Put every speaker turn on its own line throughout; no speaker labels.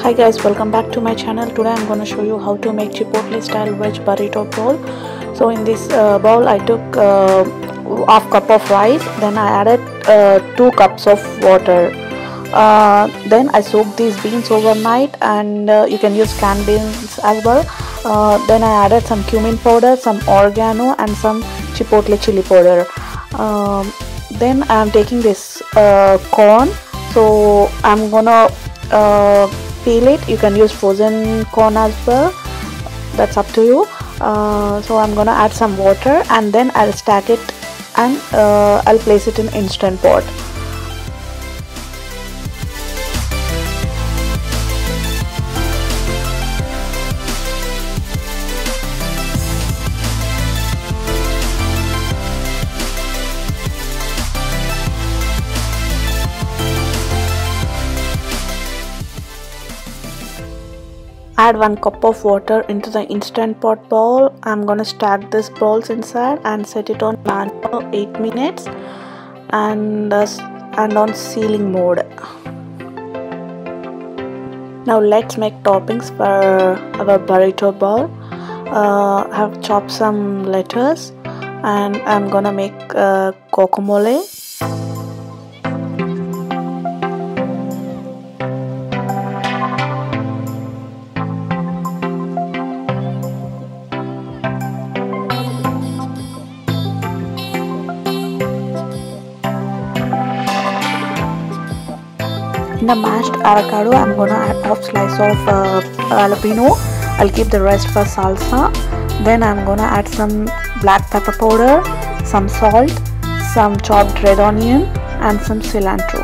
Hi guys, welcome back to my channel. Today I'm going to show you how to make chipotle style veg burrito bowl. So in this bowl I took half cup of rice, then I added 2 cups of water. Then I soaked these beans overnight, and you can use canned beans as well. Then I added some cumin powder, some oregano and some chipotle chili powder. Then I'm taking this corn, so I'm gonna peel it. You can use frozen corn as well, that's up to you. So I'm gonna add some water, and then I'll stack it, and I'll place it in instant pot. Add 1 cup of water into the instant pot bowl. I'm gonna stack these balls inside and set it on manual 8 minutes and on sealing mode. Now let's make toppings for our burrito bowl. I have chopped some lettuce, and I'm gonna make guacamole. In the mashed avocado, I'm gonna add half slice of jalapeno. I'll keep the rest for salsa. Then I'm gonna add some black pepper powder, some salt, some chopped red onion and some cilantro.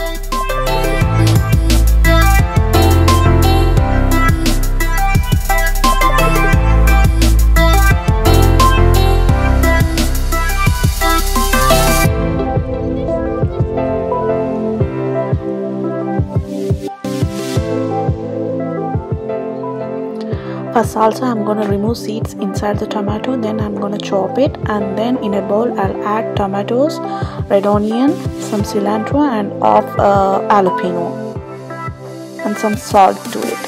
For salsa, I'm going to remove seeds inside the tomato. Then I'm going to chop it, and then in a bowl I'll add tomatoes, red onion, some cilantro and half jalapeno and some salt to it.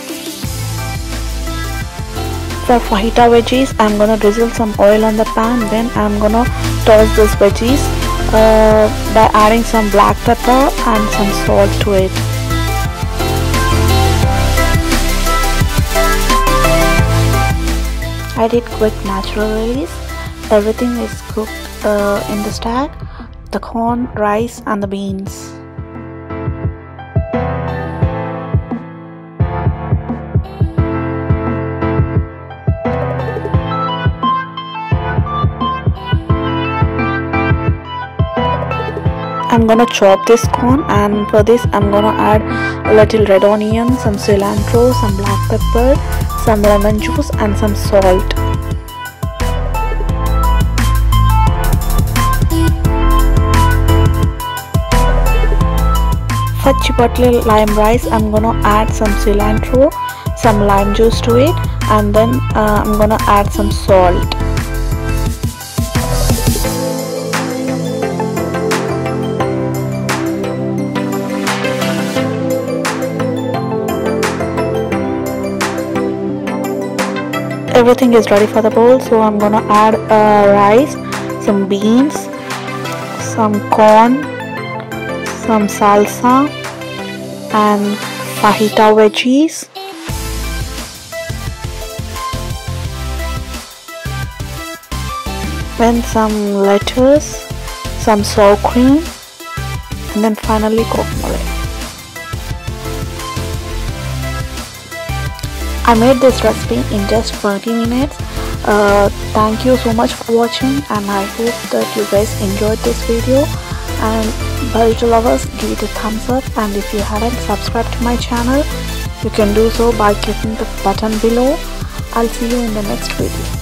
For fajita veggies, I'm going to drizzle some oil on the pan. Then I'm going to toss these veggies by adding some black pepper and some salt to it. I did quick natural release. Everything is cooked in the stack: the corn, rice and the beans. I'm gonna chop this corn, and for this I'm gonna add a little red onion, some cilantro, some black pepper, some lemon juice and some salt. For chipotle lime rice, I'm gonna add some cilantro, some lime juice to it, and then I'm gonna add some salt. Everything is ready for the bowl, so I'm gonna add rice, some beans, some corn, some salsa and fajita veggies, then some lettuce, some sour cream, and then finally guacamole. I made this recipe in just 20 minutes. Thank you so much for watching, and I hope that you guys enjoyed this video. And burrito lovers, give it a thumbs up, and if you haven't subscribed to my channel, you can do so by clicking the button below. I'll see you in the next video.